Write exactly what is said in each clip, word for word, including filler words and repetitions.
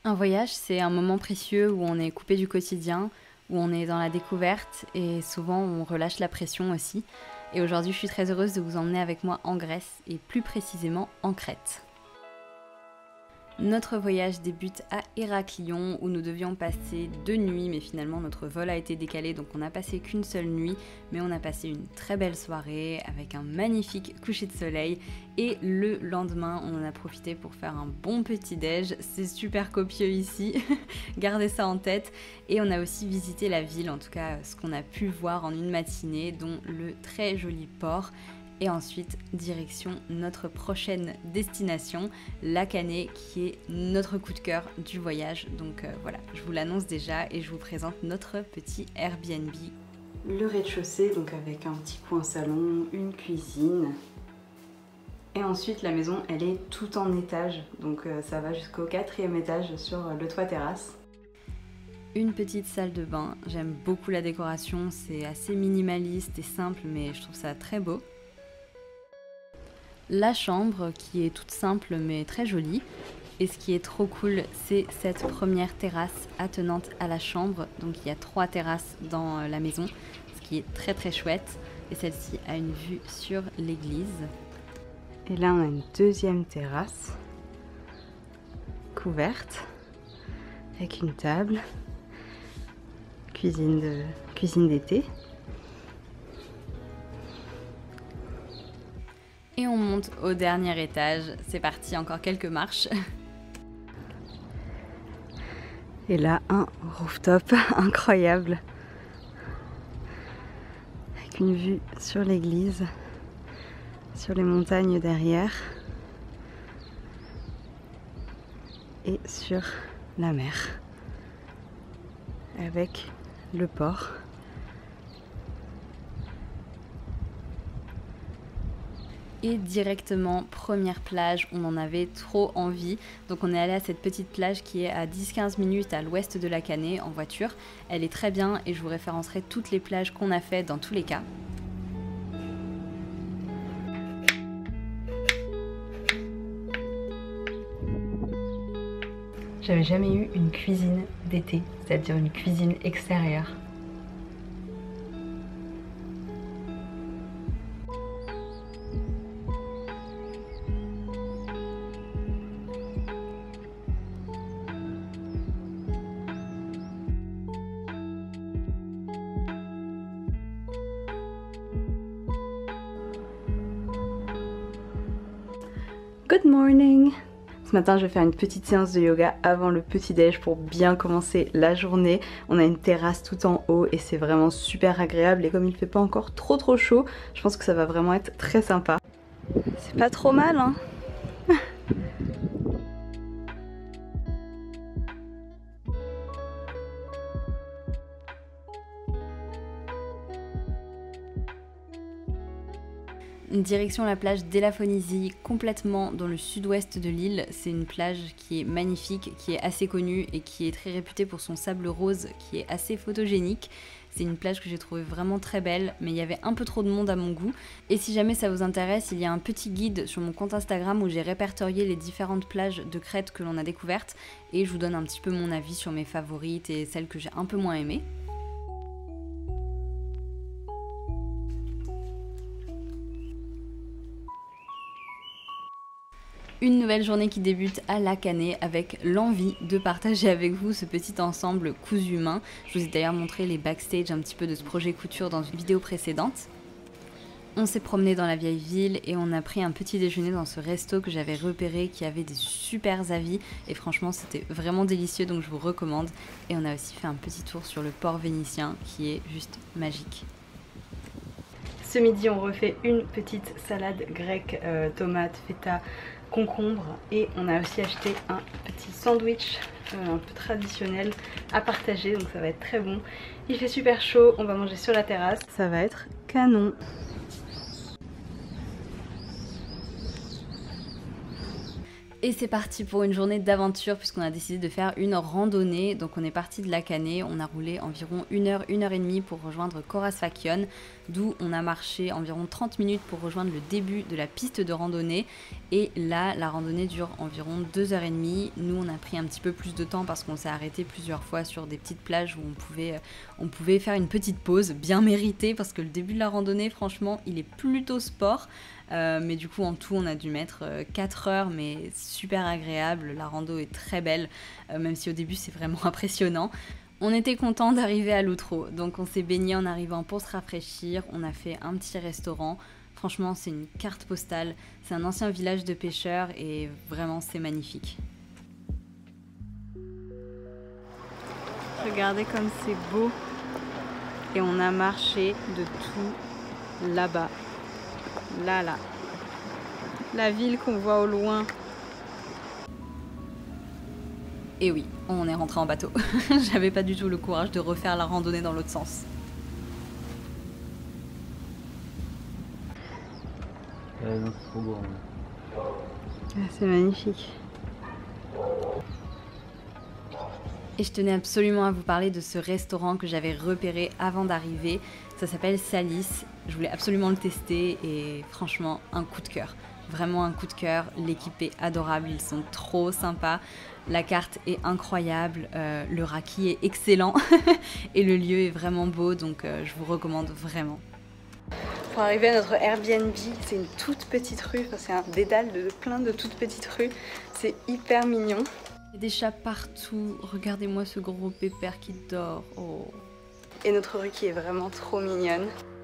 Un voyage, c'est un moment précieux où on est coupé du quotidien, où on est dans la découverte et souvent on relâche la pression aussi. Et aujourd'hui, je suis très heureuse de vous emmener avec moi en Grèce et plus précisément en Crète. Notre voyage débute à Héraclion où nous devions passer deux nuits, mais finalement notre vol a été décalé, donc on n'a passé qu'une seule nuit, mais on a passé une très belle soirée avec un magnifique coucher de soleil et le lendemain on en a profité pour faire un bon petit déj. C'est super copieux ici, gardez ça en tête. Et on a aussi visité la ville, en tout cas ce qu'on a pu voir en une matinée, dont le très joli port. Et ensuite, direction notre prochaine destination, la Canée, qui est notre coup de cœur du voyage. Donc euh, voilà, je vous l'annonce déjà et je vous présente notre petit Airbnb. Le rez-de-chaussée, donc avec un petit coin salon, une cuisine. Et ensuite, la maison, elle est tout en étage, donc euh, ça va jusqu'au quatrième étage sur le toit terrasse. Une petite salle de bain, j'aime beaucoup la décoration, c'est assez minimaliste et simple, mais je trouve ça très beau. La chambre qui est toute simple mais très jolie, et ce qui est trop cool c'est cette première terrasse attenante à la chambre. Donc il y a trois terrasses dans la maison, ce qui est très très chouette, et celle-ci a une vue sur l'église. Et là on a une deuxième terrasse couverte avec une table, cuisine de cuisine d'été. Et on monte au dernier étage, c'est parti, encore quelques marches. Et là, un rooftop incroyable. Avec une vue sur l'église, sur les montagnes derrière. Et sur la mer. Avec le port. Et directement, première plage, on en avait trop envie. Donc on est allé à cette petite plage qui est à dix à quinze minutes à l'ouest de la Canée en voiture. Elle est très bien et je vous référencerai toutes les plages qu'on a fait dans tous les cas. J'avais jamais eu une cuisine d'été, c'est-à-dire une cuisine extérieure. Good morning! Ce matin, je vais faire une petite séance de yoga avant le petit-déj pour bien commencer la journée. On a une terrasse tout en haut et c'est vraiment super agréable. Et comme il ne fait pas encore trop trop chaud, je pense que ça va vraiment être très sympa. C'est pas trop mal, hein? Direction la plage d'Elafonisi, complètement dans le sud-ouest de l'île. C'est une plage qui est magnifique, qui est assez connue et qui est très réputée pour son sable rose qui est assez photogénique. C'est une plage que j'ai trouvée vraiment très belle, mais il y avait un peu trop de monde à mon goût. Et si jamais ça vous intéresse, il y a un petit guide sur mon compte Instagram où j'ai répertorié les différentes plages de Crète que l'on a découvertes et je vous donne un petit peu mon avis sur mes favorites et celles que j'ai un peu moins aimées. Une nouvelle journée qui débute à la Canée avec l'envie de partager avec vous ce petit ensemble cousu main. Je vous ai d'ailleurs montré les backstage un petit peu de ce projet couture dans une vidéo précédente. On s'est promené dans la vieille ville et on a pris un petit déjeuner dans ce resto que j'avais repéré qui avait des super avis et franchement c'était vraiment délicieux, donc je vous recommande. Et on a aussi fait un petit tour sur le port vénitien qui est juste magique. Ce midi on refait une petite salade grecque, euh, tomates, feta, concombre, et on a aussi acheté un petit sandwich euh, un peu traditionnel à partager, donc ça va être très bon. Il fait super chaud, on va manger sur la terrasse, ça va être canon. Et c'est parti pour une journée d'aventure puisqu'on a décidé de faire une randonnée. Donc on est parti de Lakané, on a roulé environ une heure, une heure et demie pour rejoindre Korasfakion, d'où on a marché environ trente minutes pour rejoindre le début de la piste de randonnée. Et là, la randonnée dure environ deux heures trente. Nous, on a pris un petit peu plus de temps parce qu'on s'est arrêté plusieurs fois sur des petites plages où on pouvait, on pouvait faire une petite pause bien méritée parce que le début de la randonnée, franchement, il est plutôt sport. Euh, mais du coup en tout on a dû mettre euh, quatre heures, mais super agréable, la rando est très belle, euh, même si au début c'est vraiment impressionnant. On était content d'arriver à l'outro, donc on s'est baigné en arrivant pour se rafraîchir, on a fait un petit restaurant, franchement c'est une carte postale, c'est un ancien village de pêcheurs et vraiment c'est magnifique. Regardez comme c'est beau, et on a marché de tout là-bas. Là, là, la ville qu'on voit au loin. Et oui, on est rentré en bateau. J'avais pas du tout le courage de refaire la randonnée dans l'autre sens. Euh, non, c'est trop beau. Ah, c'est magnifique. Et je tenais absolument à vous parler de ce restaurant que j'avais repéré avant d'arriver. Ça s'appelle Salis. Je voulais absolument le tester et franchement, un coup de cœur. Vraiment un coup de cœur. L'équipe est adorable, ils sont trop sympas. La carte est incroyable, euh, le raki est excellent et le lieu est vraiment beau, donc euh, je vous recommande vraiment. Pour arriver à notre Airbnb, c'est une toute petite rue, enfin, c'est un dédale de plein de toutes petites rues. C'est hyper mignon. Il y a des chats partout, regardez-moi ce gros pépère qui dort. Oh. Et notre rue qui est vraiment trop mignonne.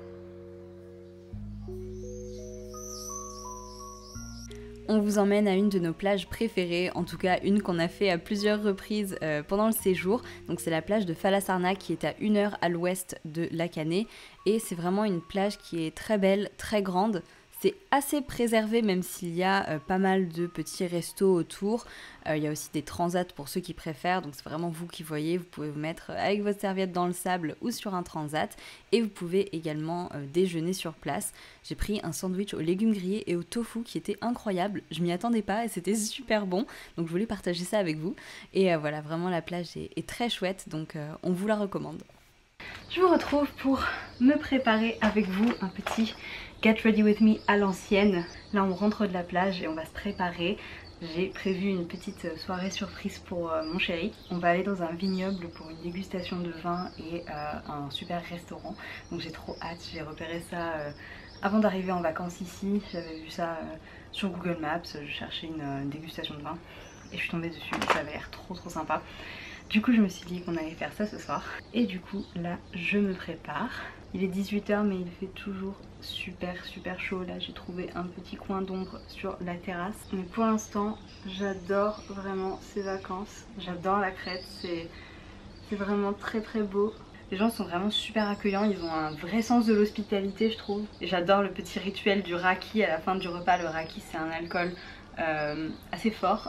On vous emmène à une de nos plages préférées, en tout cas une qu'on a fait à plusieurs reprises euh, pendant le séjour. Donc c'est la plage de Falasarna qui est à une heure à l'ouest de Lakané. Et c'est vraiment une plage qui est très belle, très grande. C'est assez préservé même s'il y a euh, pas mal de petits restos autour. Euh, il y a aussi des transats pour ceux qui préfèrent, donc c'est vraiment vous qui voyez. Vous pouvez vous mettre avec votre serviette dans le sable ou sur un transat. Et vous pouvez également euh, déjeuner sur place. J'ai pris un sandwich aux légumes grillés et au tofu qui était incroyable. Je m'y attendais pas et c'était super bon. Donc je voulais partager ça avec vous. Et euh, voilà, vraiment la plage est, est très chouette, donc euh, on vous la recommande. Je vous retrouve pour me préparer avec vous un petit Get Ready With Me à l'ancienne. Là on rentre de la plage et on va se préparer. J'ai prévu une petite soirée surprise pour euh, mon chéri. On va aller dans un vignoble pour une dégustation de vin et euh, un super restaurant. Donc j'ai trop hâte, j'ai repéré ça euh, avant d'arriver en vacances ici. J'avais vu ça euh, sur Google Maps, je cherchais une, une dégustation de vin et je suis tombée dessus, ça avait l'air trop trop sympa. Du coup je me suis dit qu'on allait faire ça ce soir. Et du coup là je me prépare. Il est dix-huit heures mais il fait toujours super super chaud. Là j'ai trouvé un petit coin d'ombre sur la terrasse. Mais pour l'instant j'adore vraiment ces vacances. J'adore la Crète, c'est vraiment très très beau. Les gens sont vraiment super accueillants, ils ont un vrai sens de l'hospitalité je trouve. Et j'adore le petit rituel du raki à la fin du repas. Le raki c'est un alcool Euh, assez fort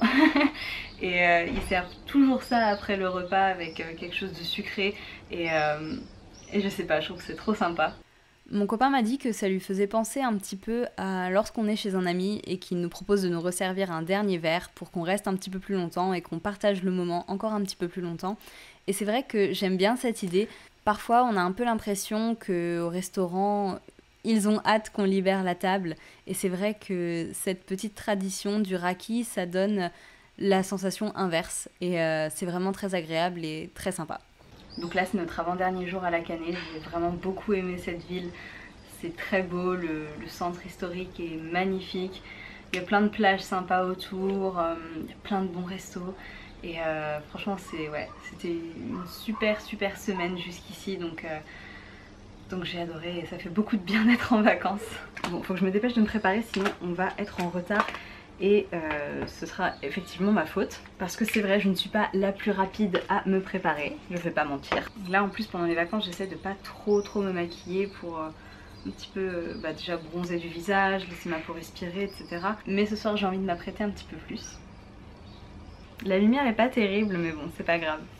et euh, ils servent toujours ça après le repas avec euh, quelque chose de sucré et, euh, et je sais pas, je trouve que c'est trop sympa. Mon copain m'a dit que ça lui faisait penser un petit peu à lorsqu'on est chez un ami et qu'il nous propose de nous resservir un dernier verre pour qu'on reste un petit peu plus longtemps et qu'on partage le moment encore un petit peu plus longtemps. Et c'est vrai que j'aime bien cette idée. Parfois on a un peu l'impression qu'au restaurant ils ont hâte qu'on libère la table et c'est vrai que cette petite tradition du raki, ça donne la sensation inverse et euh, c'est vraiment très agréable et très sympa. Donc là c'est notre avant-dernier jour à Lakané, j'ai vraiment beaucoup aimé cette ville, c'est très beau, le, le centre historique est magnifique, il y a plein de plages sympas autour, euh, il y a plein de bons restos et euh, franchement c'est, ouais, c'était une super super semaine jusqu'ici donc... Euh, Donc j'ai adoré et ça fait beaucoup de bien d'être en vacances. Bon, faut que je me dépêche de me préparer sinon on va être en retard et euh, ce sera effectivement ma faute. Parce que c'est vrai, je ne suis pas la plus rapide à me préparer, je vais pas mentir. Là en plus pendant les vacances j'essaie de pas trop trop me maquiller pour euh, un petit peu euh, bah, déjà bronzer du visage, laisser ma peau respirer et cetera. Mais ce soir j'ai envie de m'apprêter un petit peu plus. La lumière est pas terrible mais bon c'est pas grave.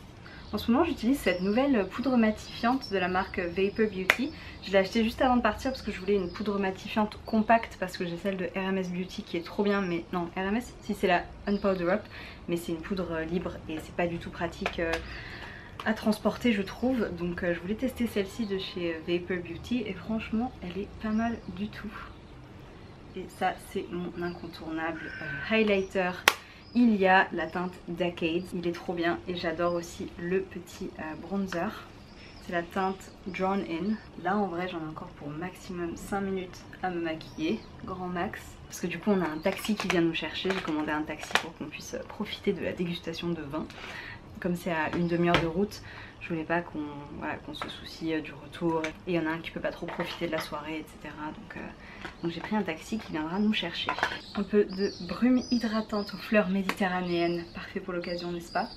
En ce moment j'utilise cette nouvelle poudre matifiante de la marque Vapor Beauty. Je l'ai achetée juste avant de partir parce que je voulais une poudre matifiante compacte parce que j'ai celle de R M S Beauty qui est trop bien, mais non, R M S, si c'est la Unpowder Up, mais c'est une poudre libre et c'est pas du tout pratique euh, à transporter je trouve. Donc euh, je voulais tester celle-ci de chez Vapor Beauty et franchement elle est pas mal du tout. Et ça c'est mon incontournable euh, highlighter. Il y a la teinte Decade, il est trop bien et j'adore aussi le petit euh, bronzer. C'est la teinte Drawn In. Là en vrai j'en ai encore pour maximum cinq minutes à me maquiller, grand max. Parce que du coup on a un taxi qui vient nous chercher, j'ai commandé un taxi pour qu'on puisse profiter de la dégustation de vin. Comme c'est à une demi-heure de route, je voulais pas qu'on voilà, qu'on se soucie du retour. Et il y en a un qui peut pas trop profiter de la soirée, et cetera. Donc, euh, donc j'ai pris un taxi qui viendra nous chercher. Un peu de brume hydratante aux fleurs méditerranéennes, parfait pour l'occasion, n'est-ce pas?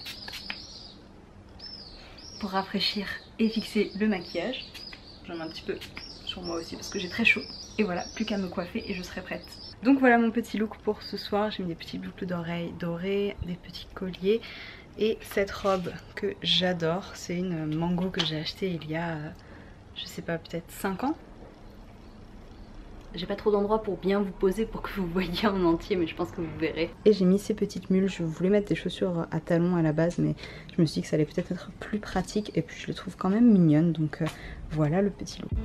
Pour rafraîchir et fixer le maquillage. J'en ai un petit peu sur moi aussi parce que j'ai très chaud. Et voilà, plus qu'à me coiffer et je serai prête. Donc voilà mon petit look pour ce soir. J'ai mis des petites boucles d'oreilles dorées, des petits colliers. Et cette robe que j'adore, c'est une mango que j'ai achetée il y a, je sais pas, peut-être cinq ans. J'ai pas trop d'endroits pour bien vous poser pour que vous voyez en entier, mais je pense que vous verrez. Et j'ai mis ces petites mules, je voulais mettre des chaussures à talons à la base, mais je me suis dit que ça allait peut-être être plus pratique. Et puis je les trouve quand même mignonnes, donc euh, voilà le petit look.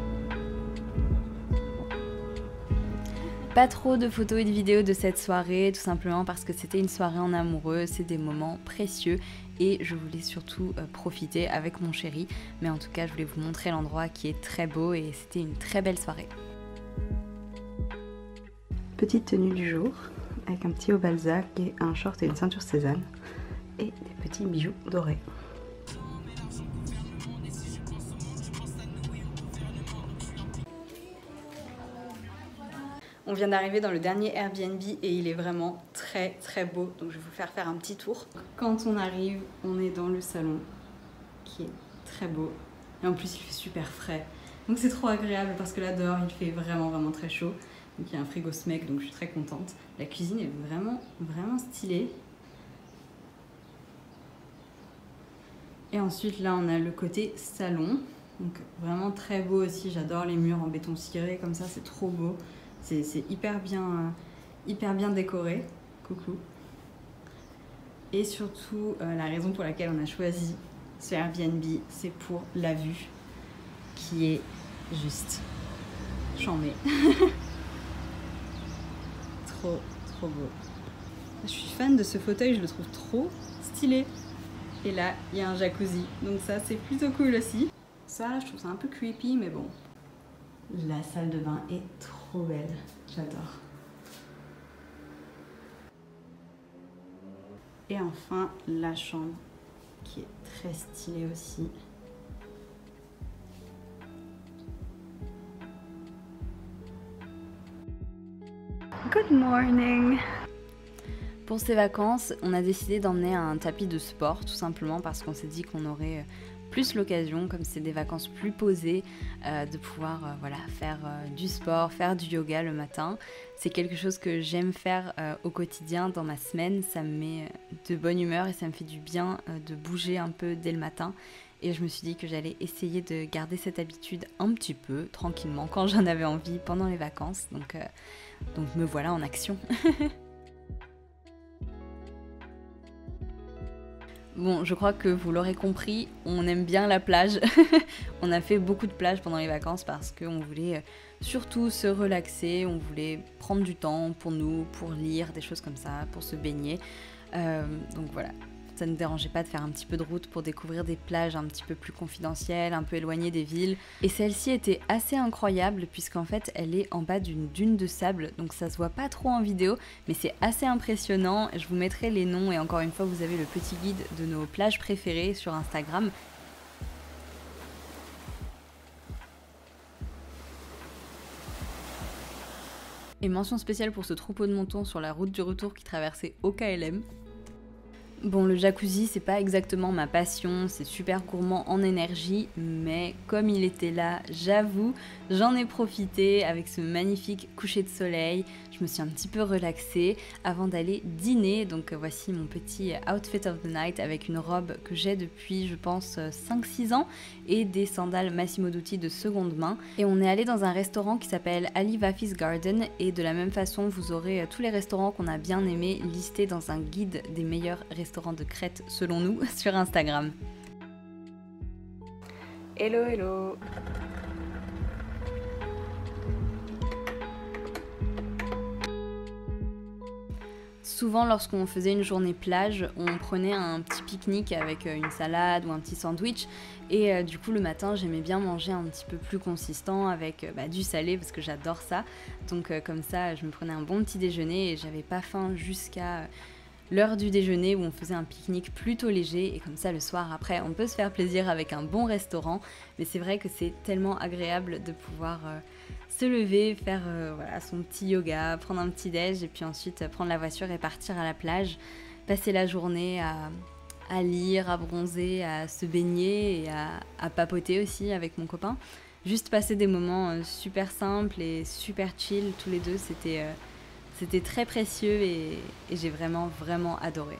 Pas trop de photos et de vidéos de cette soirée, tout simplement parce que c'était une soirée en amoureux, c'est des moments précieux et je voulais surtout euh, profiter avec mon chéri. Mais en tout cas, je voulais vous montrer l'endroit qui est très beau et c'était une très belle soirée. Petite tenue du jour, avec un petit haut Balzac et un short et une ceinture Cézanne et des petits bijoux dorés. On vient d'arriver dans le dernier Airbnb et il est vraiment très très beau, donc je vais vous faire faire un petit tour. Quand on arrive, on est dans le salon qui est très beau et en plus il fait super frais. Donc c'est trop agréable parce que là dehors il fait vraiment vraiment très chaud. Donc il y a un frigo Smeg, donc je suis très contente. La cuisine est vraiment vraiment stylée. Et ensuite là on a le côté salon, donc vraiment très beau aussi. J'adore les murs en béton ciré comme ça, c'est trop beau. C'est hyper bien, euh, hyper bien décoré. Coucou. Et surtout, euh, la raison pour laquelle on a choisi ce Airbnb, c'est pour la vue qui est juste chambée. Trop, trop beau. Je suis fan de ce fauteuil, je le trouve trop stylé. Et là, il y a un jacuzzi, donc ça c'est plutôt cool aussi. Ça, je trouve ça un peu creepy, mais bon. La salle de bain est trop belle, j'adore. Et enfin, la chambre qui est très stylée aussi. Good morning! Pour ces vacances, on a décidé d'emmener un tapis de sport, tout simplement parce qu'on s'est dit qu'on aurait plus l'occasion, comme c'est des vacances plus posées, euh, de pouvoir euh, voilà, faire euh, du sport, faire du yoga le matin. C'est quelque chose que j'aime faire euh, au quotidien dans ma semaine, ça me met de bonne humeur et ça me fait du bien euh, de bouger un peu dès le matin. Et je me suis dit que j'allais essayer de garder cette habitude un petit peu, tranquillement, quand j'en avais envie pendant les vacances. Donc, euh, donc me voilà en action. Bon, je crois que vous l'aurez compris, on aime bien la plage. On a fait beaucoup de plages pendant les vacances parce qu'on voulait surtout se relaxer, on voulait prendre du temps pour nous, pour lire, des choses comme ça, pour se baigner. Euh, donc voilà, ça ne dérangeait pas de faire un petit peu de route pour découvrir des plages un petit peu plus confidentielles, un peu éloignées des villes. Et celle-ci était assez incroyable puisqu'en fait elle est en bas d'une dune de sable, donc ça se voit pas trop en vidéo, mais c'est assez impressionnant. Je vous mettrai les noms et encore une fois vous avez le petit guide de nos plages préférées sur Instagram. Et mention spéciale pour ce troupeau de moutons sur la route du retour qui traversait au K L M. Bon, le jacuzzi, c'est pas exactement ma passion, c'est super gourmand en énergie, mais comme il était là, j'avoue, j'en ai profité avec ce magnifique coucher de soleil. Je me suis un petit peu relaxée avant d'aller dîner. Donc voici mon petit outfit of the night avec une robe que j'ai depuis je pense cinq six ans et des sandales Massimo Dutti de seconde main. Et on est allé dans un restaurant qui s'appelle Ali Vafi's Garden et de la même façon vous aurez tous les restaurants qu'on a bien aimés listés dans un guide des meilleurs restaurants de Crète selon nous sur Instagram. Hello hello. Souvent lorsqu'on faisait une journée plage, on prenait un petit pique-nique avec une salade ou un petit sandwich et euh, du coup le matin j'aimais bien manger un petit peu plus consistant avec euh, bah, du salé parce que j'adore ça. Donc euh, comme ça je me prenais un bon petit déjeuner et j'avais pas faim jusqu'à euh, l'heure du déjeuner où on faisait un pique-nique plutôt léger et comme ça le soir après on peut se faire plaisir avec un bon restaurant. Mais c'est vrai que c'est tellement agréable de pouvoir euh, se lever, faire euh, voilà, son petit yoga, prendre un petit déj et puis ensuite euh, prendre la voiture et partir à la plage, passer la journée à, à lire, à bronzer, à se baigner et à, à papoter aussi avec mon copain. Juste passer des moments euh, super simples et super chill tous les deux, c'était, euh, c'était très précieux et, et j'ai vraiment vraiment adoré.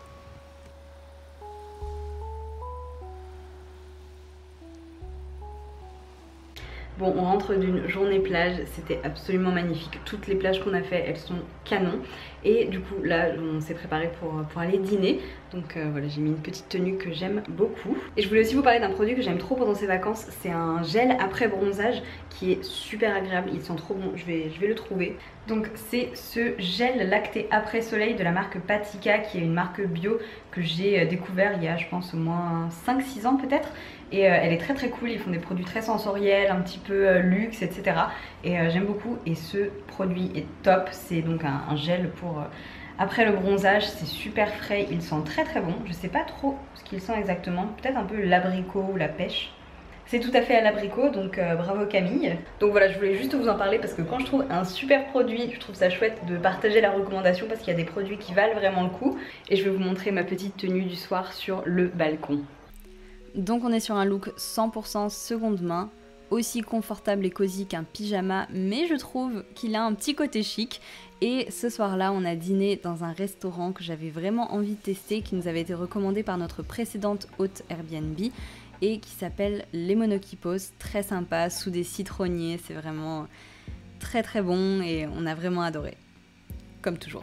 Bon, on rentre d'une journée plage, c'était absolument magnifique. Toutes les plages qu'on a fait, elles sont canon. Et du coup, là, on s'est préparé pour, pour aller dîner. Donc euh, voilà, j'ai mis une petite tenue que j'aime beaucoup. Et je voulais aussi vous parler d'un produit que j'aime trop pendant ces vacances. C'est un gel après bronzage qui est super agréable. Il sent trop bon, je vais, je vais le trouver. Donc c'est ce gel lacté après soleil de la marque Patika, qui est une marque bio que j'ai découvert il y a je pense au moins cinq six ans peut-être. Et euh, elle est très très cool, ils font des produits très sensoriels, un petit peu euh, luxe, et cetera. Et euh, j'aime beaucoup et ce produit est top, c'est donc un, un gel pour euh, après le bronzage, c'est super frais, il sent très très bon. Je sais pas trop ce qu'il sent exactement, peut-être un peu l'abricot ou la pêche. C'est tout à fait à l'abricot, donc euh, bravo Camille. Donc voilà, je voulais juste vous en parler parce que quand je trouve un super produit, je trouve ça chouette de partager la recommandation parce qu'il y a des produits qui valent vraiment le coup. Et je vais vous montrer ma petite tenue du soir sur le balcon. Donc on est sur un look cent pour cent seconde main, aussi confortable et cosy qu'un pyjama, mais je trouve qu'il a un petit côté chic. Et ce soir-là, on a dîné dans un restaurant que j'avais vraiment envie de tester, qui nous avait été recommandé par notre précédente hôte Airbnb et qui s'appelle Les Monokipos, très sympa, sous des citronniers, c'est vraiment très très bon et on a vraiment adoré, comme toujours.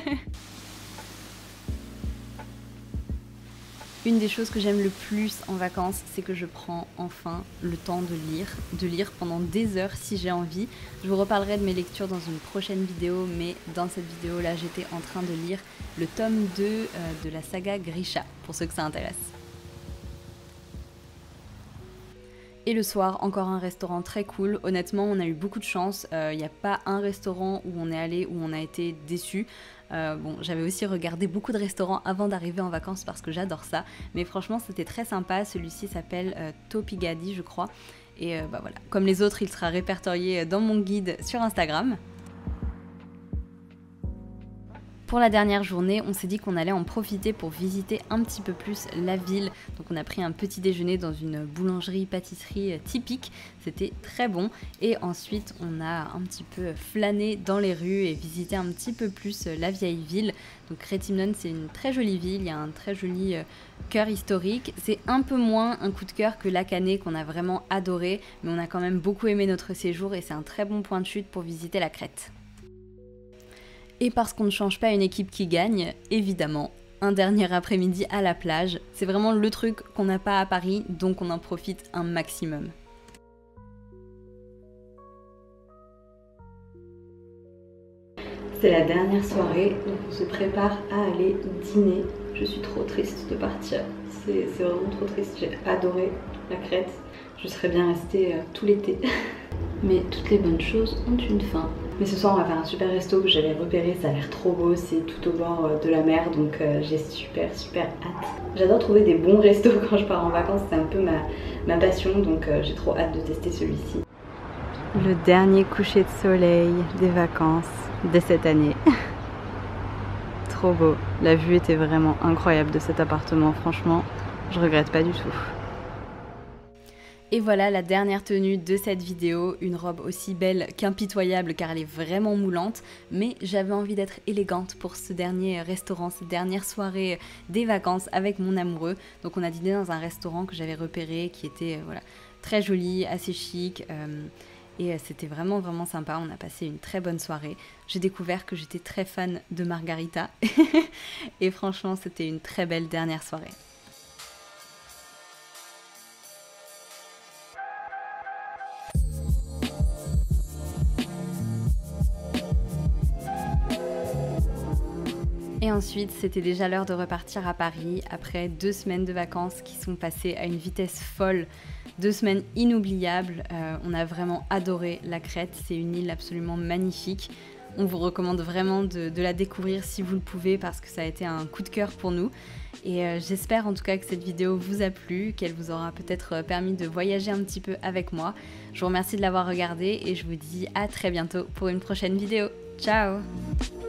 Une des choses que j'aime le plus en vacances, c'est que je prends enfin le temps de lire, de lire pendant des heures si j'ai envie. Je vous reparlerai de mes lectures dans une prochaine vidéo, mais dans cette vidéo-là, j'étais en train de lire le tome deux euh, de la saga Grisha, pour ceux que ça intéresse. Et le soir, encore un restaurant très cool. Honnêtement, on a eu beaucoup de chance. Il euh, n'y a pas un restaurant où on est allé où on a été déçu. Euh, bon, j'avais aussi regardé beaucoup de restaurants avant d'arriver en vacances parce que j'adore ça. Mais franchement, c'était très sympa. Celui-ci s'appelle euh, Topigadi, je crois. Et euh, bah voilà, comme les autres, il sera répertorié dans mon guide sur Instagram. Pour la dernière journée, on s'est dit qu'on allait en profiter pour visiter un petit peu plus la ville. Donc on a pris un petit déjeuner dans une boulangerie-pâtisserie typique, c'était très bon. Et ensuite on a un petit peu flâné dans les rues et visité un petit peu plus la vieille ville. Donc Kretimnon, c'est une très jolie ville, il y a un très joli cœur historique. C'est un peu moins un coup de cœur que Lakané qu'on a vraiment adoré, mais on a quand même beaucoup aimé notre séjour et c'est un très bon point de chute pour visiter la Crète. Et parce qu'on ne change pas une équipe qui gagne, évidemment, un dernier après-midi à la plage, c'est vraiment le truc qu'on n'a pas à Paris, donc on en profite un maximum. C'est la dernière soirée, donc on se prépare à aller dîner. Je suis trop triste de partir, c'est vraiment trop triste, j'ai adoré la Crète. Je serais bien restée euh, tout l'été. Mais toutes les bonnes choses ont une fin. Mais ce soir on va faire un super resto que j'avais repéré, ça a l'air trop beau, c'est tout au bord de la mer, donc euh, j'ai super super hâte. J'adore trouver des bons restos quand je pars en vacances, c'est un peu ma, ma passion, donc euh, j'ai trop hâte de tester celui-ci. Le dernier coucher de soleil des vacances de cette année. Trop beau, la vue était vraiment incroyable de cet appartement, franchement, je regrette pas du tout. Et voilà la dernière tenue de cette vidéo, une robe aussi belle qu'impitoyable car elle est vraiment moulante, mais j'avais envie d'être élégante pour ce dernier restaurant, cette dernière soirée des vacances avec mon amoureux. Donc on a dîné dans un restaurant que j'avais repéré qui était euh, voilà, très joli, assez chic, euh, et c'était vraiment vraiment sympa, on a passé une très bonne soirée. J'ai découvert que j'étais très fan de margarita et franchement c'était une très belle dernière soirée. Et ensuite, c'était déjà l'heure de repartir à Paris après deux semaines de vacances qui sont passées à une vitesse folle, deux semaines inoubliables. Euh, on a vraiment adoré la Crète, c'est une île absolument magnifique. On vous recommande vraiment de, de la découvrir si vous le pouvez parce que ça a été un coup de cœur pour nous. Et euh, j'espère en tout cas que cette vidéo vous a plu, qu'elle vous aura peut-être permis de voyager un petit peu avec moi. Je vous remercie de l'avoir regardée et je vous dis à très bientôt pour une prochaine vidéo. Ciao!